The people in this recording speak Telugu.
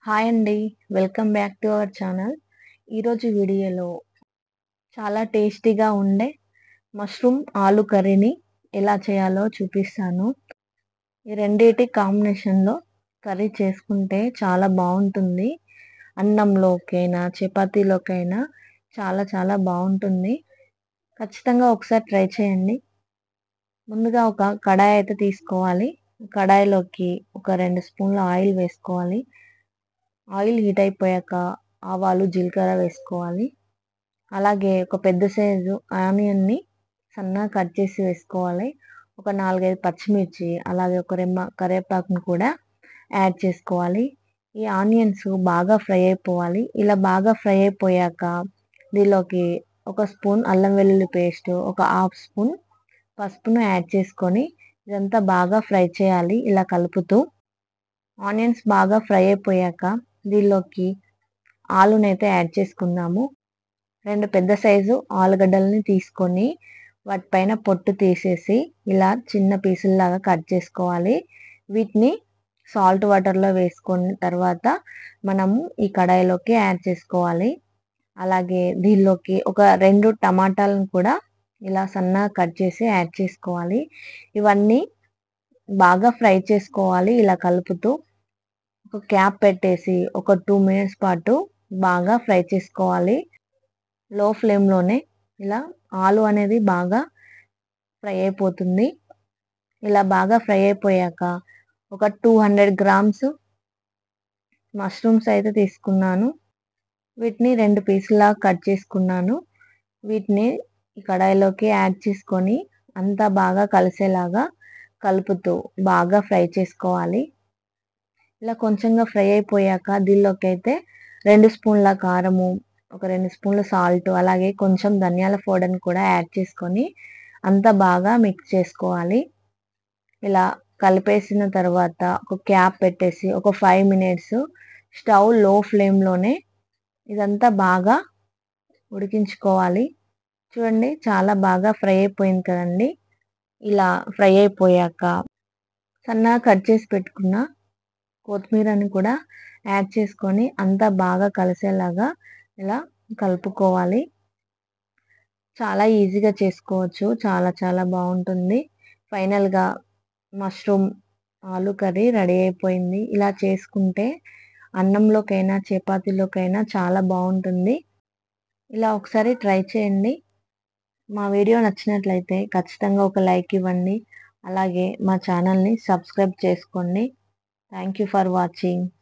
హాయ్ అండి. Welcome back to our channel. ఈరోజు వీడియోలో చాలా టేస్టీగా ఉండే మష్రూమ్ ఆలు కర్రీని ఎలా చేయాలో చూపిస్తాను. ఈ రెండిటి కాంబినేషన్‌లో కర్రీ చేసుకుంటే చాలా బావుంటుంది. అన్నంలోకైనా, చపాతీలోకైనా చాలా చాలా బావుంటుంది. ఖచ్చితంగా ఒకసారి ట్రై చేయండి. ముందుగా ఒక కడాయి అయితే తీసుకోవాలి. కడాయిలోకి ఒక 2 స్పూన్ల ఆయిల్ వేసుకోవాలి. ఆయిల్ హీట్ అయిపోయాక ఆవాలు, జీలకర్ర వేసుకోవాలి. అలాగే ఒక పెద్ద సైజు ఆనియన్‌ని సన్నగా కట్ చేసి వేసుకోవాలి. ఒక 4, 5 పచ్చిమిర్చి, అలాగే ఒక రెమ్మ కరివేపాకును కూడా యాడ్ చేసుకోవాలి. ఈ ఆనియన్స్ బాగా ఫ్రై అయిపోవాలి. ఇలా బాగా ఫ్రై అయిపోయాక దీనిలోకి ఒక స్పూన్ అల్లం వెల్లుల్లి పేస్ట్, ఒక హాఫ్ స్పూన్ పసుపును యాడ్ చేసుకొని ఇదంతా బాగా ఫ్రై చేయాలి ఇలా కలుపుతూ. ఆనియన్స్ బాగా ఫ్రై అయిపోయాక దీనిలోకి ఆలునైతే యాడ్ చేసుకుందాము. 2 పెద్ద సైజు ఆలుగడ్డలని తీసుకొని వాటిపైన పొట్టు తీసేసి ఇలా చిన్న పీసుల్లాగా కట్ చేసుకోవాలి. వీటిని సాల్ట్ వాటర్‌లో వేసుకున్న తర్వాత మనము ఈ కడాయిలోకి యాడ్ చేసుకోవాలి. అలాగే దీనిలోకి ఒక 2 టమాటాలను కూడా ఇలా సన్నగా కట్ చేసి యాడ్ చేసుకోవాలి. ఇవన్నీ బాగా ఫ్రై చేసుకోవాలి ఇలా కలుపుతూ. ఒక క్యాప్ పెట్టేసి ఒక 2 మినిట్స్ పాటు బాగా ఫ్రై చేసుకోవాలి. లో ఫ్లేమ్‌లోనే ఇలా ఆలు అనేది బాగా ఫ్రై అయిపోతుంది. ఇలా బాగా ఫ్రై అయిపోయాక ఒక 200 గ్రామ్స్ మష్రూమ్స్ అయితే తీసుకున్నాను. వీటిని 2 పీసుల్లాగా కట్ చేసుకున్నాను. వీటిని ఈ కడాయిలోకి యాడ్ చేసుకొని అంతా బాగా కలిసేలాగా కలుపుతూ బాగా ఫ్రై చేసుకోవాలి. ఇలా కొంచెంగా ఫ్రై అయిపోయాక దీనిలోకైతే 2 స్పూన్ల కారము, ఒక 2 స్పూన్ల సాల్ట్, అలాగే కొంచెం ధనియాల పౌడర్‌ని కూడా యాడ్ చేసుకొని అంతా బాగా మిక్స్ చేసుకోవాలి. ఇలా కలిపేసిన తర్వాత ఒక క్యాప్ పెట్టేసి ఒక 5 మినిట్స్ స్టవ్ లో ఫ్లేమ్‌లోనే ఇదంతా బాగా ఉడికించుకోవాలి. చూడండి చాలా బాగా ఫ్రై అయిపోయింది కదండీ! ఇలా ఫ్రై అయిపోయాక సన్నగా కట్ చేసి పెట్టుకున్న కొత్తిమీరని కూడా యాడ్ చేసుకొని అంతా బాగా కలిసేలాగా ఇలా కలుపుకోవాలి. చాలా ఈజీగా చేసుకోవచ్చు. చాలా చాలా బావుంటుంది. ఫైనల్‌గా మష్రూమ్ ఆలు కర్రీ రెడీ అయిపోయింది. ఇలా చేసుకుంటే అన్నంలోకైనా, చపాతీలోకైనా చాలా బావుంటుంది. ఇలా ఒకసారి ట్రై చేయండి. మా వీడియో నచ్చినట్లయితే ఖచ్చితంగా ఒక లైక్ ఇవ్వండి. అలాగే మా ఛానల్‌ని సబ్స్క్రైబ్ చేసుకోండి. Thank you for watching.